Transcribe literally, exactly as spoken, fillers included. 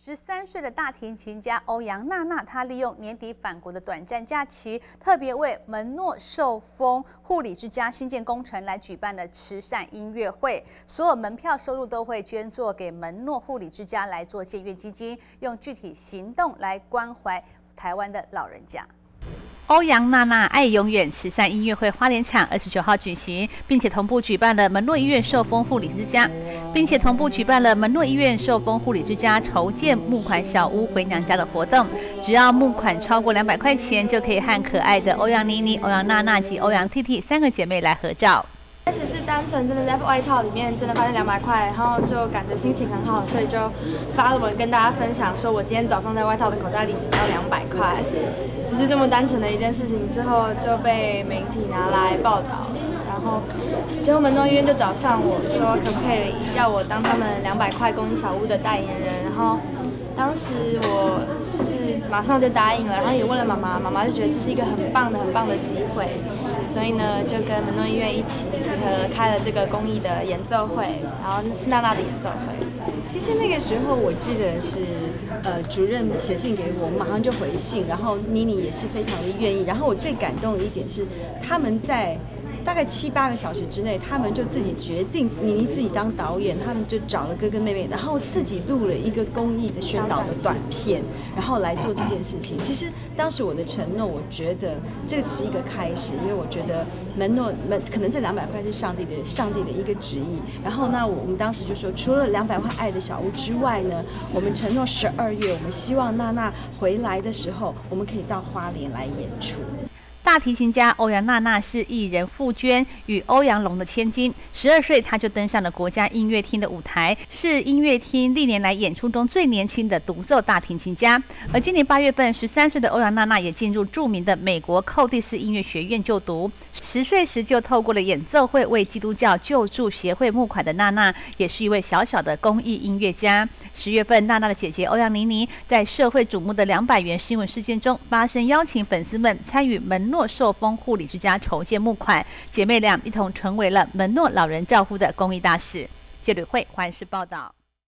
十三岁的大提琴家欧阳娜娜，她利用年底返国的短暂假期，特别为门诺寿丰护理之家新建工程来举办了慈善音乐会，所有门票收入都会捐作给门诺护理之家来做建院基金，用具体行动来关怀台湾的老人家。 欧阳娜娜爱永远慈善音乐会花莲场二十九号举行，并且同步举办了门诺医院寿丰护理之家，并且同步举办了门诺医院寿丰护理之家筹建募款小屋回娘家的活动。只要募款超过两百块钱，就可以和可爱的欧阳妮妮、欧阳娜娜及欧阳 T T 三个姐妹来合照。 开始是单纯真的在外套里面真的发现两百块，然后就感觉心情很好，所以就发了文跟大家分享，说我今天早上在外套的口袋里捡到两百块，只是这么单纯的一件事情，之后就被媒体拿来报道，然后之后门诺医院就找上我说可不可以要我当他们两百块公益小屋的代言人，然后当时我是马上就答应了，然后也问了妈妈，妈妈就觉得这是一个很棒的很棒的机会。 所以呢，就跟门诺医院一起呃开了这个公益的演奏会，然后是娜娜的演奏会。 其实那个时候我记得是呃主任写信给我，马上就回信，然后妮妮也是非常的愿意。然后我最感动的一点是，他们在大概七八个小时之内，他们就自己决定，妮妮自己当导演，他们就找了哥哥妹妹，然后自己录了一个公益的宣导的短片，然后来做这件事情。其实当时我的承诺，我觉得这只是一个开始，因为我觉得门诺门可能这两百块是上帝的上帝的一个旨意。然后呢，我们当时就说，除了两百块爱的小屋之外呢，我们承诺十二月，我们希望娜娜回来的时候，我们可以到花莲来演出。 大提琴家欧阳娜娜是艺人傅娟与欧阳龙的千金，十二岁她就登上了国家音乐厅的舞台，是音乐厅历年来演出中最年轻的独奏大提琴家。而今年八月份，十三岁的欧阳娜娜也进入著名的美国寇蒂斯音乐学院就读。十岁时就透过了演奏会为基督教救助协会募款的娜娜，也是一位小小的公益音乐家。十月份，娜娜的姐姐欧阳妮妮在社会瞩目的两百元新闻事件中发声，邀请粉丝们参与门诺 寿丰护理之家筹建募款，姐妹俩一同成为了门诺老人照护的公益大使。谢吕慧，环视报道。